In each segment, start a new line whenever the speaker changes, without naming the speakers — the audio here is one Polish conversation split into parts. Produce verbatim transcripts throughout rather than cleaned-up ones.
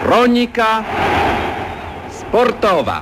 Kronika sportowa.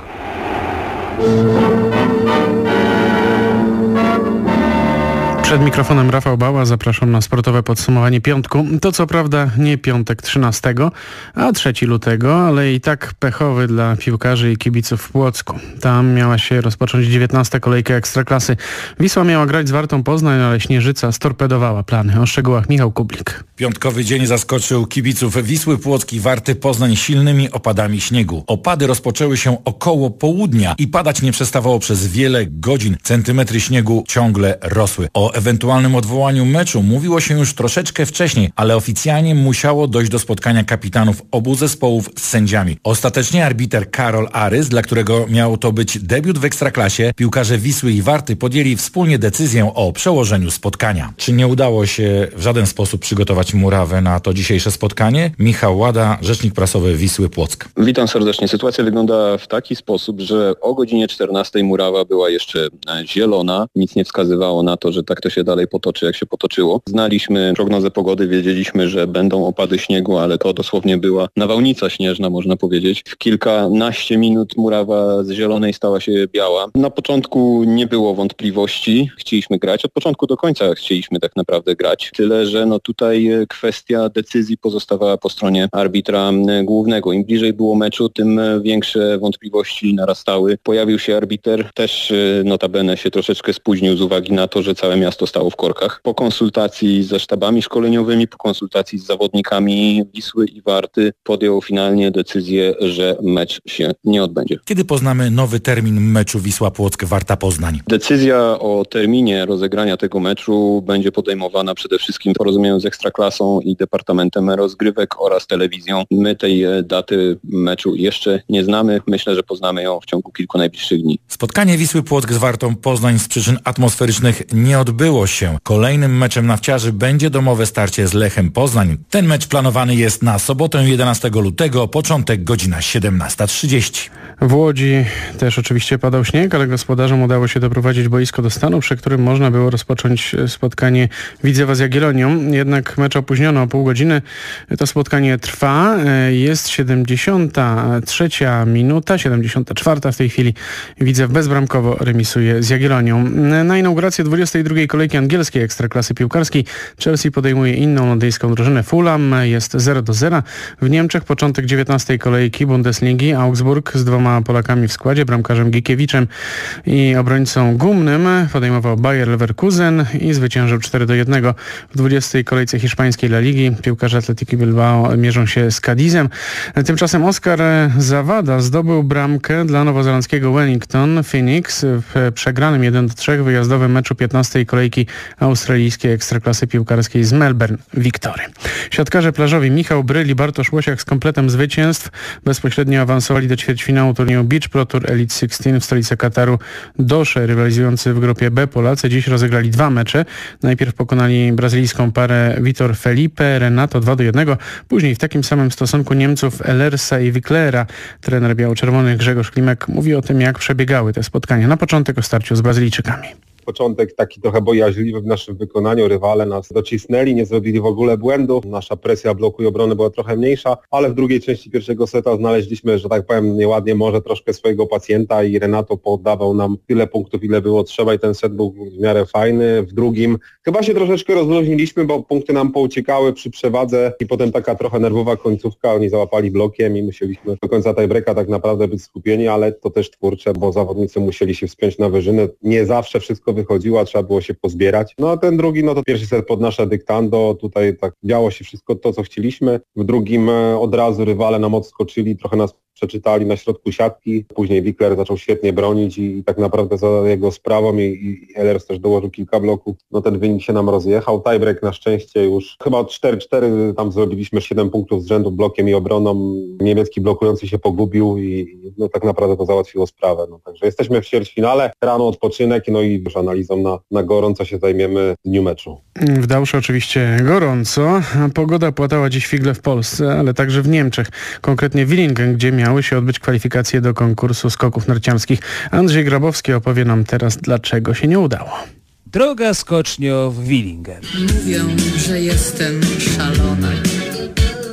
Przed mikrofonem Rafał Bała, zapraszam na sportowe podsumowanie piątku. To co prawda nie piątek trzynastego, a trzeciego lutego, ale i tak pechowy dla piłkarzy i kibiców w Płocku. Tam miała się rozpocząć dziewiętnasta kolejka Ekstraklasy. Wisła miała grać z Wartą Poznań, ale Śnieżyca storpedowała plany. O szczegółach Michał Kublik.
Piątkowy dzień zaskoczył kibiców Wisły Płock i Warty Poznań silnymi opadami śniegu. Opady rozpoczęły się około południa i padać nie przestawało przez wiele godzin. Centymetry śniegu ciągle rosły. O ewentualnym odwołaniu meczu mówiło się już troszeczkę wcześniej, ale oficjalnie musiało dojść do spotkania kapitanów obu zespołów z sędziami. Ostatecznie arbiter Karol Arys, dla którego miał to być debiut w Ekstraklasie, piłkarze Wisły i Warty podjęli wspólnie decyzję o przełożeniu spotkania. Czy nie udało się w żaden sposób przygotować murawę na to dzisiejsze spotkanie? Michał Łada, rzecznik prasowy Wisły Płock.
Witam serdecznie. Sytuacja wygląda w taki sposób, że o godzinie czternastej murawa była jeszcze zielona. Nic nie wskazywało na to, że tak to się dalej potoczy, jak się potoczyło. Znaliśmy prognozę pogody, wiedzieliśmy, że będą opady śniegu, ale to dosłownie była nawałnica śnieżna, można powiedzieć. W kilkanaście minut murawa z zielonej stała się biała. Na początku nie było wątpliwości. Chcieliśmy grać. Od początku do końca chcieliśmy tak naprawdę grać. Tyle, że no tutaj kwestia decyzji pozostawała po stronie arbitra głównego. Im bliżej było meczu, tym większe wątpliwości narastały. Pojawił się arbiter, też notabene się troszeczkę spóźnił z uwagi na to, że całe miasto stało w korkach. Po konsultacji ze sztabami szkoleniowymi, po konsultacji z zawodnikami Wisły i Warty podjął finalnie decyzję, że mecz się nie odbędzie.
Kiedy poznamy nowy termin meczu Wisła Płock Warta Poznań?
Decyzja o terminie rozegrania tego meczu będzie podejmowana przede wszystkim w porozumieniu z Ekstraklasą i Departamentem Rozgrywek oraz telewizją. My tej daty meczu jeszcze nie znamy. Myślę, że poznamy ją w ciągu kilku najbliższych dni.
Spotkanie Wisły Płock z Wartą Poznań z przyczyn atmosferycznych nie odbyło się. Kolejnym meczem nawciarzy będzie domowe starcie z Lechem Poznań. Ten mecz planowany jest na sobotę jedenastego lutego, początek godzina siedemnasta trzydzieści.
W Łodzi też oczywiście padał śnieg, ale gospodarzom udało się doprowadzić boisko do stanu, przy którym można było rozpocząć spotkanie Widzewa z Jagiellonią. Jednak mecz opóźniono o pół godziny. To spotkanie trwa. Jest siedemdziesiąta trzecia minuta, siedemdziesiąta czwarta w tej chwili. Widzew bezbramkowo remisuje z Jagiellonią. Na inaugurację dwudziestej drugiej kolejki angielskiej Ekstraklasy piłkarskiej Chelsea podejmuje inną londyńską drużynę Fulham. Jest zero do zera. W Niemczech początek dziewiętnastej kolejki Bundesligi. Augsburg z dwoma Polakami w składzie, bramkarzem Gikiewiczem i obrońcą Gumnym podejmował Bayer Leverkusen i zwyciężył cztery do jednego. W dwudziestej kolejce hiszpańskiej La Ligi piłkarze Atletico Bilbao mierzą się z Cadizem. Tymczasem Oscar Zawada zdobył bramkę dla nowozelandzkiego Wellington Phoenix w przegranym jeden do trzech wyjazdowym meczu piętnastej kolejki australijskiej Ekstraklasy piłkarskiej z Melbourne Victory. Siatkarze plażowi Michał Bryl i Bartosz Łosiak z kompletem zwycięstw bezpośrednio awansowali do ćwierćfinału turnieju Beach Pro Tour Elite szesnaście w stolicy Kataru. Dosze, rywalizujący w grupie B Polacy, dziś rozegrali dwa mecze. Najpierw pokonali brazylijską parę Vitor Felipe Renato dwa do jednego, później w takim samym stosunku Niemców Ellersa i Wicklera. Trener biało-czerwonych Grzegorz Klimek mówi o tym, jak przebiegały te spotkania. Na początek o starciu z Brazylijczykami.
Początek taki trochę bojaźliwy w naszym wykonaniu. Rywale nas docisnęli, nie zrobili w ogóle błędów. Nasza presja bloku i obrony była trochę mniejsza, ale w drugiej części pierwszego seta znaleźliśmy, że tak powiem nieładnie, może troszkę swojego pacjenta i Renato poddawał nam tyle punktów, ile było trzeba i ten set był w miarę fajny. W drugim chyba się troszeczkę rozluźniliśmy, bo punkty nam pouciekały przy przewadze i potem taka trochę nerwowa końcówka. Oni załapali blokiem i musieliśmy do końca tiebreaka tak naprawdę być skupieni, ale to też twórcze, bo zawodnicy musieli się wspiąć na wyżyny. Nie zawsze wszystko wychodziło, trzeba było się pozbierać. No a ten drugi, no to pierwszy set pod nasze dyktando, tutaj tak działo się wszystko to, co chcieliśmy. W drugim od razu rywale nam odskoczyli, trochę nas przeczytali na środku siatki. Później Wickler zaczął świetnie bronić i, i tak naprawdę za jego sprawą i, i Ellers też dołożył kilka bloków. No ten wynik się nam rozjechał. Tiebreak na szczęście już chyba od cztery cztery tam zrobiliśmy siedem punktów z rzędu blokiem i obroną. Niemiecki blokujący się pogubił i no tak naprawdę to załatwiło sprawę. No, także jesteśmy w ćwierćfinale, rano odpoczynek, no i już analizą na, na gorąco się zajmiemy w dniu meczu.
W Dałszu oczywiście gorąco. Pogoda płatała dziś figle w Polsce, ale także w Niemczech. Konkretnie w Willingen, gdzie miały się odbyć kwalifikacje do konkursu skoków narciarskich. Andrzej Grabowski opowie nam teraz, dlaczego się nie udało.
Droga skocznio w Willingen.
Mówią, że jestem szalona.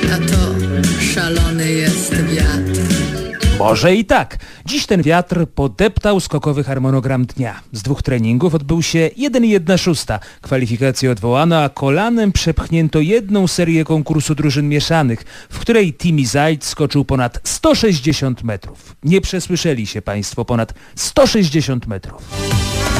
a to szalony jest wiatr.
Może i tak. Dziś ten wiatr podeptał skokowy harmonogram dnia. Z dwóch treningów odbył się jeden jedna szósta. Kwalifikacje odwołano, a kolanem przepchnięto jedną serię konkursu drużyn mieszanych, w której Timi Zajc skoczył ponad sto sześćdziesiąt metrów. Nie przesłyszeli się państwo, ponad sto sześćdziesiąt metrów.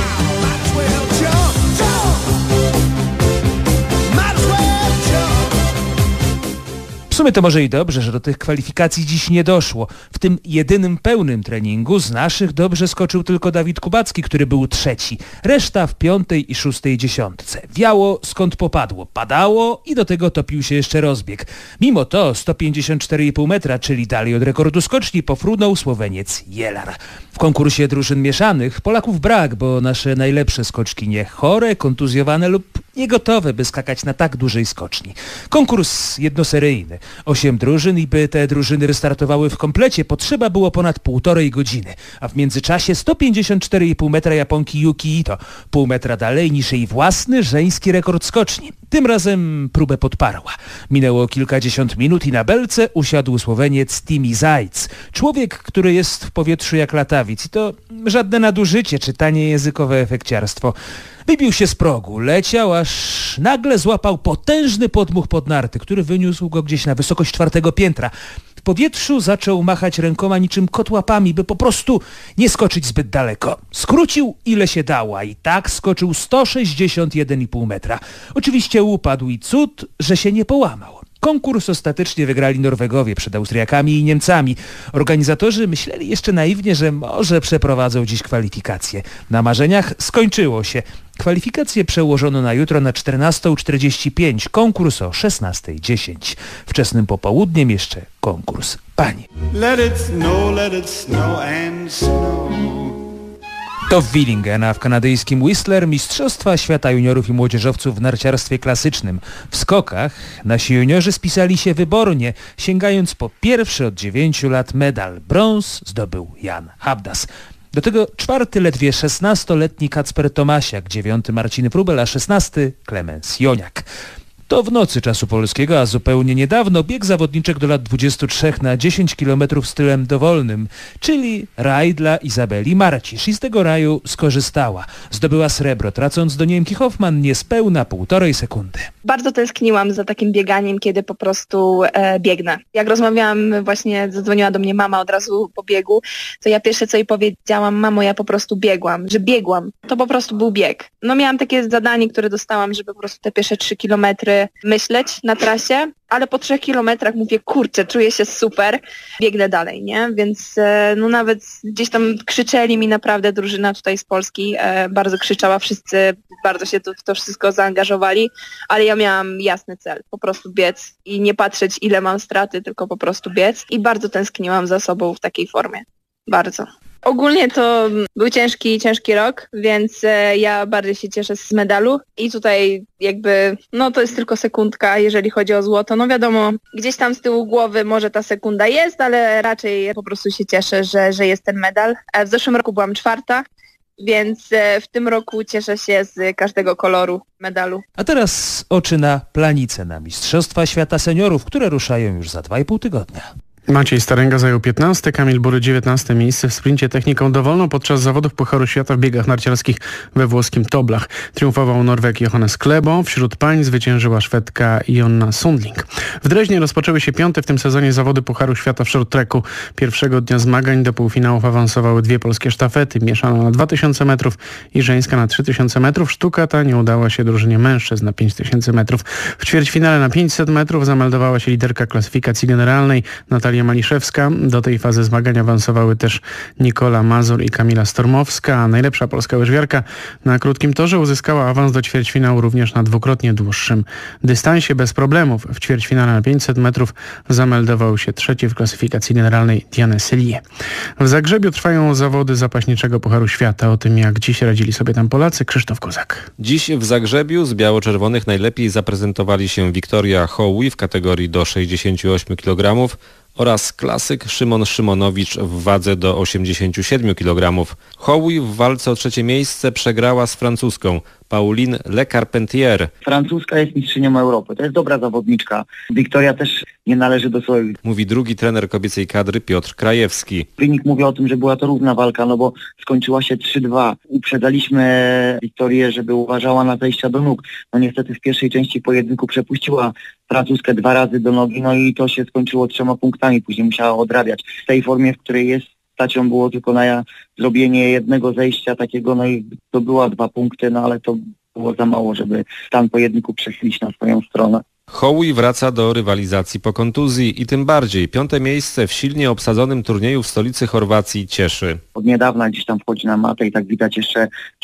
W sumie to może i dobrze, że do tych kwalifikacji dziś nie doszło. W tym jedynym pełnym treningu z naszych dobrze skoczył tylko Dawid Kubacki, który był trzeci. Reszta w piątej i szóstej dziesiątce. Wiało skąd popadło. Padało i do tego topił się jeszcze rozbieg. Mimo to sto pięćdziesiąt cztery i pół metra, czyli dalej od rekordu skoczni, pofrunął Słoweniec Jelar. W konkursie drużyn mieszanych Polaków brak, bo nasze najlepsze skoczkinie chore, kontuzjowane lub niegotowe, by skakać na tak dużej skoczni. Konkurs jednoseryjny. Osiem drużyn i by te drużyny wystartowały w komplecie, potrzeba było ponad półtorej godziny, a w międzyczasie sto pięćdziesiąt cztery i pół metra Japonki Yuki Ito, pół metra dalej niż jej własny żeński rekord skoczni. Tym razem próbę podparła. Minęło kilkadziesiąt minut i na belce usiadł Słoweniec Timi Zajc. Człowiek, który jest w powietrzu jak latawiec i to żadne nadużycie czy tanie językowe efekciarstwo. Wybił się z progu, leciał, aż nagle złapał potężny podmuch pod narty, który wyniósł go gdzieś na wysokość czwartego piętra. W powietrzu zaczął machać rękoma niczym kot łapami, by po prostu nie skoczyć zbyt daleko. Skrócił ile się dało, i tak skoczył sto sześćdziesiąt jeden i pół metra. Oczywiście upadł i cud, że się nie połamał. Konkurs ostatecznie wygrali Norwegowie przed Austriakami i Niemcami. Organizatorzy myśleli jeszcze naiwnie, że może przeprowadzą dziś kwalifikacje. Na marzeniach skończyło się. Kwalifikacje przełożono na jutro na czternastą czterdzieści pięć, konkurs o szesnastej dziesięć. Wczesnym popołudniem jeszcze konkurs pań.
Let it snow, let it snow and snow.
To w Willingen, a w kanadyjskim Whistler Mistrzostwa Świata Juniorów i Młodzieżowców w narciarstwie klasycznym. W skokach nasi juniorzy spisali się wybornie, sięgając po pierwszy od dziewięciu lat medal. Brąz zdobył Jan Habdas. Do tego czwarty ledwie szesnastoletni Kacper Tomasiak, dziewiąty Marcin Wróbel, a szesnasty Klemens Joniak. To w nocy czasu polskiego, a zupełnie niedawno bieg zawodniczek do lat dwudziestu trzech na dziesięć kilometrów stylem dowolnym, czyli raj dla Izabeli Marcisz, i z tego raju skorzystała. Zdobyła srebro, tracąc do Niemki Hoffman niespełna półtorej sekundy.
Bardzo tęskniłam za takim bieganiem, kiedy po prostu e, biegnę. Jak rozmawiałam, właśnie zadzwoniła do mnie mama od razu po biegu, to ja pierwsze co jej powiedziałam: mamo, ja po prostu biegłam, że biegłam. To po prostu był bieg. No miałam takie zadanie, które dostałam, żeby po prostu te pierwsze trzy kilometry myśleć na trasie, ale po trzech kilometrach mówię, kurczę, czuję się super, biegnę dalej, nie? Więc e, no nawet gdzieś tam krzyczeli mi naprawdę, drużyna tutaj z Polski e, bardzo krzyczała, wszyscy bardzo się to, w to wszystko zaangażowali, ale ja miałam jasny cel, po prostu biec i nie patrzeć ile mam straty, tylko po prostu biec i bardzo tęskniłam za sobą w takiej formie, bardzo. Ogólnie to był ciężki, ciężki rok, więc e, ja bardziej się cieszę z medalu i tutaj jakby, no to jest tylko sekundka, jeżeli chodzi o złoto. No wiadomo, gdzieś tam z tyłu głowy może ta sekunda jest, ale raczej po prostu się cieszę, że, że jest ten medal. E, w zeszłym roku byłam czwarta, więc e, w tym roku cieszę się z każdego koloru medalu.
A teraz oczy na Planice, na Mistrzostwa Świata Seniorów, które ruszają już za dwa i pół tygodnia.
Maciej Starenga zajął piętnaste, Kamil Bury dziewiętnaste miejsce w sprincie techniką dowolną podczas zawodów Pucharu Świata w biegach narciarskich we włoskim Toblach. Triumfował Norweg Johannes Klebo, wśród pań zwyciężyła Szwedka Jonna Sundling. W Dreźnie rozpoczęły się piąte w tym sezonie zawody Pucharu Świata w short tracku. Pierwszego dnia zmagań do półfinałów awansowały dwie polskie sztafety, mieszana na dwa tysiące metrów i żeńska na trzy tysiące metrów. Sztuka ta nie udała się drużynie mężczyzn na pięć tysięcy metrów. W ćwierćfinale na pięćset metrów zameldowała się liderka klasyfikacji generalnej Natalia Maliszewska. Do tej fazy zmagań awansowały też Nikola Mazur i Kamila Stormowska, a najlepsza polska łyżwiarka na krótkim torze uzyskała awans do ćwierćfinału również na dwukrotnie dłuższym dystansie bez problemów. W ćwierćfinale na pięćset metrów zameldował się trzeci w klasyfikacji generalnej Diane Selye. W Zagrzebiu trwają zawody zapaśniczego Pucharu Świata. O tym, jak dziś radzili sobie tam Polacy, Krzysztof Kozak.
Dziś w Zagrzebiu z biało-czerwonych najlepiej zaprezentowali się Wiktoria Hołui w kategorii do sześćdziesięciu ośmiu kilogramów oraz klasyk Szymon Szymonowicz w wadze do osiemdziesięciu siedmiu kilogramów. Hołui w walce o trzecie miejsce przegrała z Francuską. Pauline Le Carpentier.
Francuska jest mistrzynią Europy. To jest dobra zawodniczka. Wiktoria też nie należy do swoich.
Mówi drugi trener kobiecej kadry Piotr Krajewski.
Wynik mówi o tym, że była to równa walka, no bo skończyła się trzy dwa. Uprzedzaliśmy Wiktorię, żeby uważała na zejścia do nóg. No niestety w pierwszej części pojedynku przepuściła Francuzkę dwa razy do nogi, no i to się skończyło trzema punktami. Później musiała odrabiać. W tej formie, w której jest, stać ją było tylko na zrobienie jednego zejścia takiego, no i to była dwa punkty, no ale to było za mało, żeby stan pojedynku przechylić na swoją stronę.
Hołój wraca do rywalizacji po kontuzji i tym bardziej piąte miejsce w silnie obsadzonym turnieju w stolicy Chorwacji cieszy.
Od niedawna gdzieś tam wchodzi na matę i tak widać jeszcze,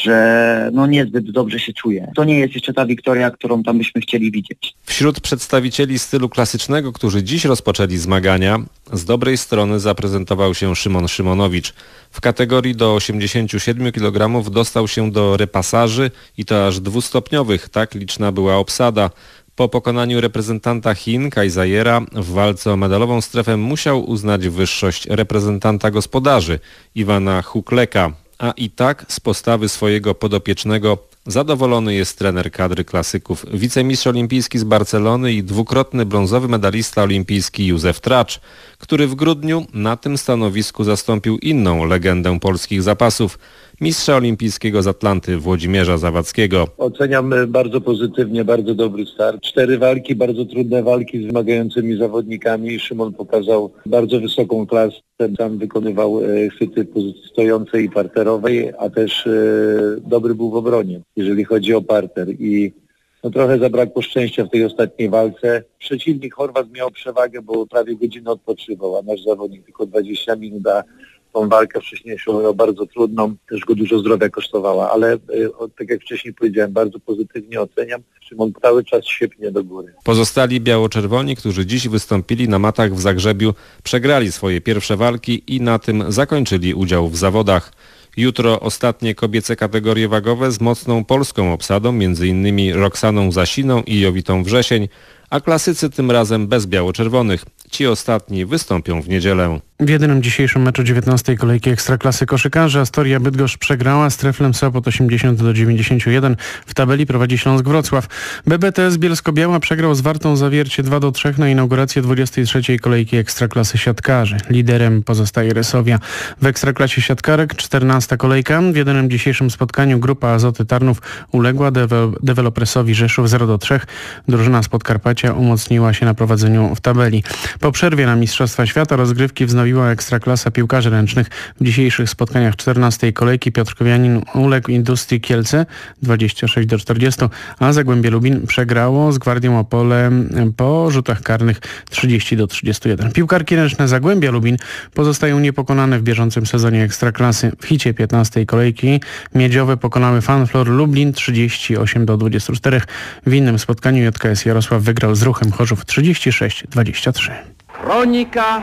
że no niezbyt dobrze się czuje. To nie jest jeszcze ta Wiktoria, którą tam byśmy chcieli widzieć.
Wśród przedstawicieli stylu klasycznego, którzy dziś rozpoczęli zmagania, z dobrej strony zaprezentował się Szymon Szymonowicz. W kategorii do osiemdziesięciu siedmiu kilogramów dostał się do repasaży i to aż dwustopniowych, tak liczna była obsada. Po pokonaniu reprezentanta Chin, Kajzajera, w walce o medalową strefę musiał uznać wyższość reprezentanta gospodarzy, Iwana Hukleka. A i tak z postawy swojego podopiecznego zadowolony jest trener kadry klasyków, wicemistrz olimpijski z Barcelony i dwukrotny brązowy medalista olimpijski Józef Tracz, który w grudniu na tym stanowisku zastąpił inną legendę polskich zapasów, mistrza olimpijskiego z Atlanty Włodzimierza Zawadzkiego.
Oceniam bardzo pozytywnie, bardzo dobry start. Cztery walki, bardzo trudne walki z wymagającymi zawodnikami. Szymon pokazał bardzo wysoką klasę. Tam wykonywał e, chwyty pozycji stojącej i parterowej, a też e, dobry był w obronie, jeżeli chodzi o parter. I no, trochę zabrakło szczęścia w tej ostatniej walce. Przeciwnik Chorwat miał przewagę, bo prawie godzinę odpoczywał, a nasz zawodnik tylko dwadzieścia minut, a tą walkę wcześniejszą miał bardzo trudną, też go dużo zdrowia kosztowała, ale e, tak jak wcześniej powiedziałem, bardzo pozytywnie oceniam. Szymon cały czas siępnie do góry.
Pozostali biało-czerwoni, którzy dziś wystąpili na matach w Zagrzebiu, przegrali swoje pierwsze walki i na tym zakończyli udział w zawodach. Jutro ostatnie kobiece kategorie wagowe z mocną polską obsadą, między innymi Roxaną Zasiną i Jowitą Wrzesień, a klasycy tym razem bez biało-czerwonych. Ci ostatni wystąpią w niedzielę.
W jedynym dzisiejszym meczu dziewiętnastej kolejki Ekstraklasy koszykarzy Astoria Bydgoszcz przegrała z Treflem Sopot osiemdziesiąt do dziewięćdziesięciu jeden. W tabeli prowadzi Śląsk Wrocław. B B T S Bielsko-Biała przegrał z Wartą Zawiercie dwa do trzech na inaugurację dwudziestej trzeciej kolejki Ekstraklasy siatkarzy. Liderem pozostaje Resowia. W Ekstraklasie siatkarek czternasta kolejka. W jedynym dzisiejszym spotkaniu grupa Azoty Tarnów uległa Dewelopresowi Rzeszów zero do trzech. Drużyna z Podkarpacia umocniła się na prowadzeniu w tabeli. Po przerwie na Mistrzostwa Świata rozgrywki wznowiła Ekstraklasa piłkarzy ręcznych. W dzisiejszych spotkaniach czternastej kolejki Piotrkowianin uległ Industrii Kielce dwadzieścia sześć do czterdziestu, a Zagłębie Lubin przegrało z Gwardią Opole po rzutach karnych trzydzieści do trzydziestu jeden. Piłkarki ręczne Zagłębia Lubin pozostają niepokonane w bieżącym sezonie Ekstraklasy. W hicie piętnastej kolejki Miedziowe pokonały Fanflor Lublin trzydzieści osiem do dwudziestu czterech. W innym spotkaniu J K S Jarosław wygrał z Ruchem Chorzów trzydzieści sześć do dwudziestu trzech.
Kronika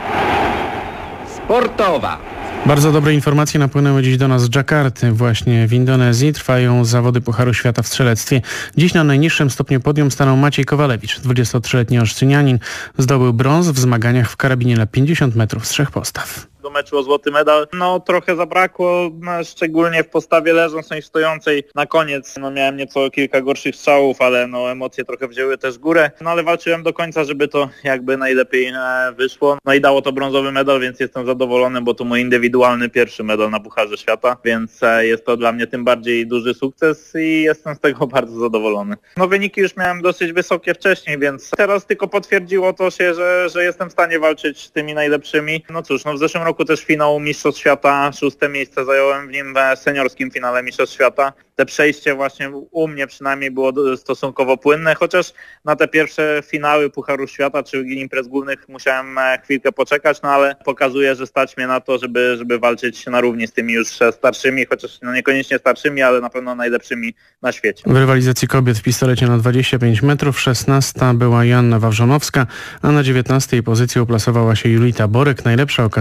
sportowa.
Bardzo dobre informacje napłynęły dziś do nas z Dżakarty. Właśnie w Indonezji trwają zawody Pucharu Świata w strzelectwie. Dziś na najniższym stopniu podium stanął Maciej Kowalewicz. dwudziestotrzyletni Olsztynianin zdobył brąz w zmaganiach w karabinie na pięćdziesiąt metrów z trzech postaw.
Do meczu o złoty medal, no trochę zabrakło, no, szczególnie w postawie leżącej, stojącej. Na koniec no, miałem nieco kilka gorszych strzałów, ale no emocje trochę wzięły też górę. No ale walczyłem do końca, żeby to jakby najlepiej e, wyszło. No i dało to brązowy medal, więc jestem zadowolony, bo to mój indywidualny pierwszy medal na Pucharze Świata, więc e, jest to dla mnie tym bardziej duży sukces i jestem z tego bardzo zadowolony. No wyniki już miałem dosyć wysokie wcześniej, więc teraz tylko potwierdziło to się, że, że jestem w stanie walczyć z tymi najlepszymi. No cóż, no w zeszłym roku też finał Mistrzostw Świata, szóste miejsce zająłem w nim w seniorskim finale Mistrzostw Świata. Te przejście właśnie u mnie przynajmniej było stosunkowo płynne, chociaż na te pierwsze finały Pucharu Świata czy imprez głównych musiałem chwilkę poczekać, no ale pokazuje, że stać mnie na to, żeby, żeby walczyć na równi z tymi już starszymi, chociaż no niekoniecznie starszymi, ale na pewno najlepszymi na świecie.
W rywalizacji kobiet w pistolecie na dwadzieścia pięć metrów szesnasta była Joanna Wawrzonowska, a na dziewiętnastej pozycji uplasowała się Julita Borek. Najlepsza okazała się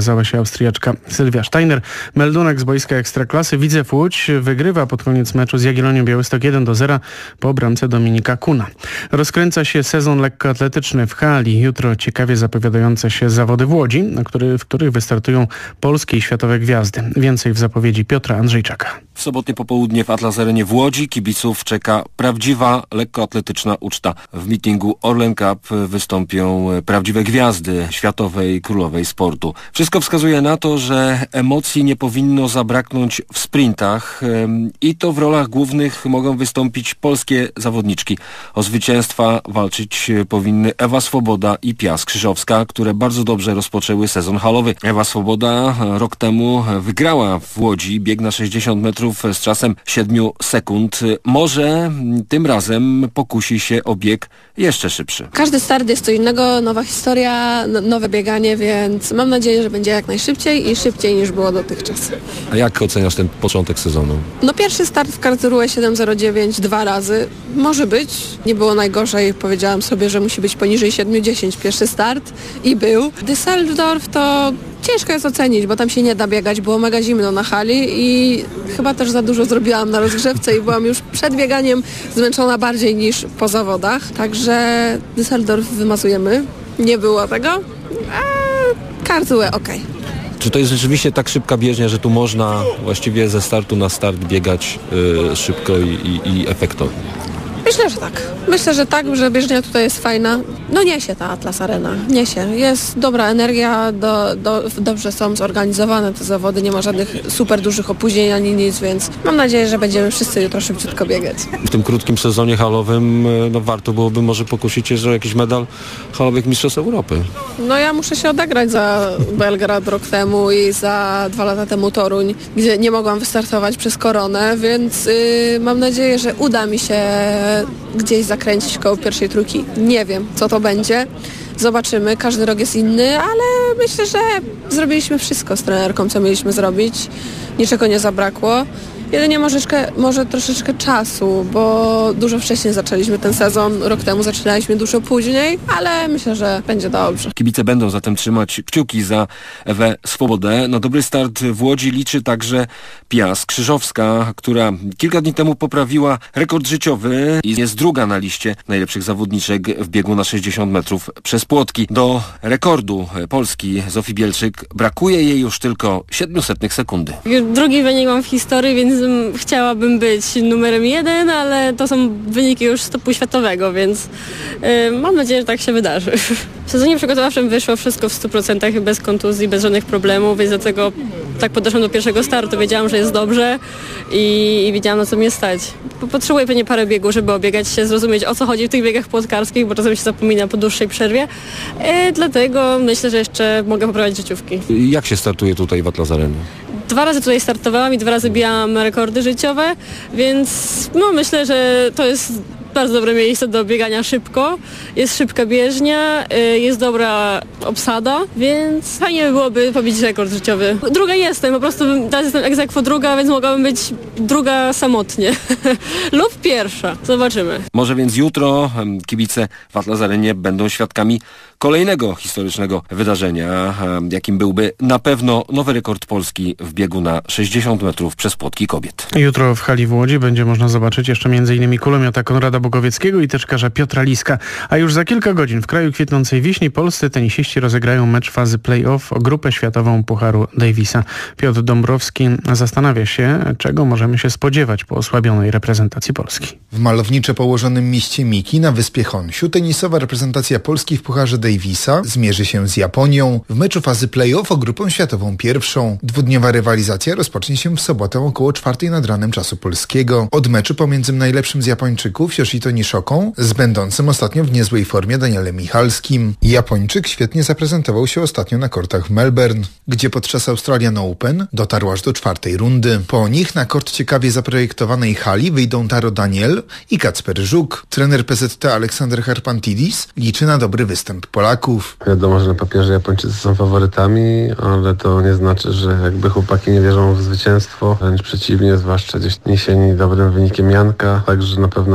Austriaczka Sylwia Steiner. Meldunek z boiska Ekstraklasy. Widzew Łódź wygrywa pod koniec meczu z Jagiellonią Białystok jeden do zera po bramce Dominika Kuna. Rozkręca się sezon lekkoatletyczny w hali. Jutro ciekawie zapowiadające się zawody w Łodzi, na który, w których wystartują polskie i światowe gwiazdy. Więcej w zapowiedzi Piotra Andrzejczaka.
W sobotnie popołudnie w Atlas Arenie w Łodzi kibiców czeka prawdziwa lekkoatletyczna uczta. W meetingu Orlen Cup wystąpią prawdziwe gwiazdy światowej królowej sportu. Wszystko wskazuje na to, że emocji nie powinno zabraknąć w sprintach i to w rolach głównych mogą wystąpić polskie zawodniczki. O zwycięstwa walczyć powinny Ewa Swoboda i Pia Skrzyżowska, które bardzo dobrze rozpoczęły sezon halowy. Ewa Swoboda rok temu wygrała w Łodzi bieg na sześćdziesiąt metrów z czasem siedem sekund. Może tym razem pokusi się o bieg jeszcze szybszy.
Każdy start jest co innego, nowa historia, no, nowe bieganie, więc mam nadzieję, że będzie jak najszybciej i szybciej niż było dotychczas.
A jak oceniasz ten początek sezonu?
No pierwszy start w Karlsruhe siedem zero dziewięć dwa razy. Może być. Nie było najgorzej. Powiedziałam sobie, że musi być poniżej siedem dziesięć pierwszy start i był. Düsseldorf to ciężko jest ocenić, bo tam się nie da biegać, było mega zimno na hali i chyba też za dużo zrobiłam na rozgrzewce i byłam już przed bieganiem zmęczona bardziej niż po zawodach. Także Düsseldorf wymazujemy. Nie było tego. A Karlsruhe okej. Okay.
Czy to jest rzeczywiście tak szybka bieżnia, że tu można właściwie ze startu na start biegać yy, szybko i, i, i efektownie?
Myślę, że tak. Myślę, że tak, że bieżnia tutaj jest fajna. No niesie ta Atlas Arena, niesie. Jest dobra energia, do, do, dobrze są zorganizowane te zawody, nie ma żadnych super dużych opóźnień ani nic, więc mam nadzieję, że będziemy wszyscy jutro szybciutko biegać.
W tym krótkim sezonie halowym no, warto byłoby może pokusić się, że jakiś medal halowych mistrzostw Europy.
No ja muszę się odegrać za Belgrad rok temu i za dwa lata temu Toruń, gdzie nie mogłam wystartować przez koronę, więc yy, mam nadzieję, że uda mi się gdzieś zakręcić koło pierwszej trójki. Nie wiem, co to będzie. Zobaczymy. Każdy rok jest inny, ale myślę, że zrobiliśmy wszystko z trenerką, co mieliśmy zrobić. Niczego nie zabrakło. Jedynie może, może troszeczkę czasu, bo dużo wcześniej zaczęliśmy ten sezon. Rok temu zaczynaliśmy dużo później, ale myślę, że będzie dobrze.
Kibice będą zatem trzymać kciuki za Ewę Swobodę. Na dobry start w Łodzi liczy także Pia Skrzyżowska, która kilka dni temu poprawiła rekord życiowy i jest druga na liście najlepszych zawodniczek w biegu na sześćdziesiąt metrów przez płotki. Do rekordu Polski Zofii Bielczyk brakuje jej już tylko siedem setnych sekundy.
Drugi wynik mam w historii, więc chciałabym być numerem jeden, ale to są wyniki już stopu światowego, więc yy, mam nadzieję, że tak się wydarzy. W sezonie przygotowawczym wyszło wszystko w stu procentach bez kontuzji, bez żadnych problemów, więc dlatego tak podeszłam do pierwszego startu. Wiedziałam, że jest dobrze i, i wiedziałam, na co mnie stać. Potrzebuję pewnie parę biegów, żeby obiegać się, zrozumieć, o co chodzi w tych biegach płotkarskich, bo czasem się zapomina po dłuższej przerwie. Yy, dlatego myślę, że jeszcze mogę poprawiać życiówki.
Jak się startuje tutaj w Atlas Arenie?
Dwa razy tutaj startowałam i dwa razy biłam rekordy życiowe, więc no myślę, że to jest bardzo dobre miejsce do biegania szybko. Jest szybka bieżnia, jest dobra obsada, więc fajnie by byłoby pobić rekord życiowy. Druga jestem, po prostu teraz jestem ex aequo druga, więc mogłabym być druga samotnie. Lub pierwsza. Zobaczymy.
Może więc jutro kibice w Atlas Arenie będą świadkami kolejnego historycznego wydarzenia, jakim byłby na pewno nowy rekord Polski w biegu na sześćdziesiąt metrów przez płotki kobiet.
Jutro w hali w Łodzi będzie można zobaczyć jeszcze m.in. kulomiota Konrada Bogowieckiego i teczkarza Piotra Liska. A już za kilka godzin w kraju kwitnącej wiśni polscy tenisiści rozegrają mecz fazy play-off o grupę światową Pucharu Davisa. Piotr Dąbrowski zastanawia się, czego możemy się spodziewać po osłabionej reprezentacji Polski.
W malowniczo położonym mieście Miki na wyspie Honshu tenisowa reprezentacja Polski w Pucharze Davisa zmierzy się z Japonią w meczu fazy play-off o grupę światową pierwszą. Dwudniowa rywalizacja rozpocznie się w sobotę około czwartej nad ranem czasu polskiego. Od meczu pomiędzy najlepszym z Japończyków Yoshito Nishoką z będącym ostatnio w niezłej formie Danielem Michalskim. Japończyk świetnie zaprezentował się ostatnio na kortach w Melbourne, gdzie podczas Australian Open dotarł aż do czwartej rundy. Po nich na kort ciekawie zaprojektowanej hali wyjdą Taro Daniel i Kacper Żuk. Trener P Z T Aleksander Harpantidis liczy na dobry występ Polaków.
Wiadomo, że na papierze Japończycy są faworytami, ale to nie znaczy, że jakby chłopaki nie wierzą w zwycięstwo. Wręcz przeciwnie, zwłaszcza gdzieś niesieni dobrym wynikiem Janka. Także na pewno wszyscy będą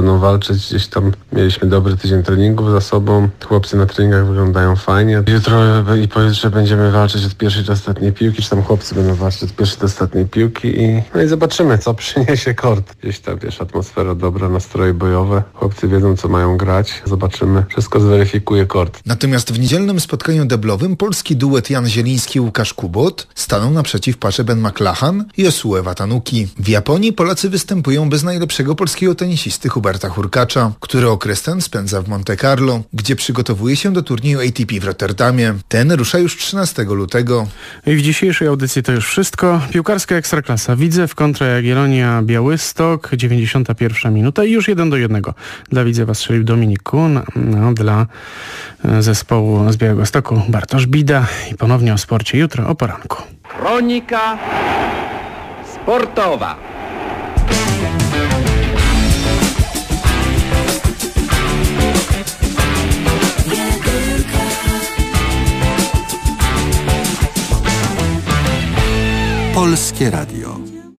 będą walczyć. Gdzieś tam mieliśmy dobry tydzień treningów za sobą. Chłopcy na treningach wyglądają fajnie. Jutro i pojutrze będziemy walczyć od pierwszej do ostatniej piłki, czy tam chłopcy będą walczyć od pierwszej do ostatniej piłki i, no i zobaczymy, co przyniesie kort. Gdzieś tam, wiesz, atmosfera dobra, nastroje bojowe. Chłopcy wiedzą, co mają grać. Zobaczymy. Wszystko zweryfikuje kort.
Natomiast w niedzielnym spotkaniu deblowym polski duet Jan Zieliński-Łukasz Kubot stanął naprzeciw parze Ben McLachan i Yosue Watanuki. W Japonii Polacy występują bez najlepszego polskiego tenisisty Huberta Hurkacza, który okres ten spędza w Monte Carlo, gdzie przygotowuje się do turnieju A T P w Rotterdamie. Ten rusza już trzynastego lutego.
I w dzisiejszej audycji to już wszystko. Piłkarska Ekstraklasa. Widzew kontra Jagiellonia Białystok, dziewięćdziesiąta pierwsza minuta i już jeden do jednego. Dla Widzewa strzelił Dominik Kun, no, dla zespołu z Białegostoku Bartosz Bida i ponownie o sporcie jutro o poranku.
Kronika sportowa.
Polskie Radio.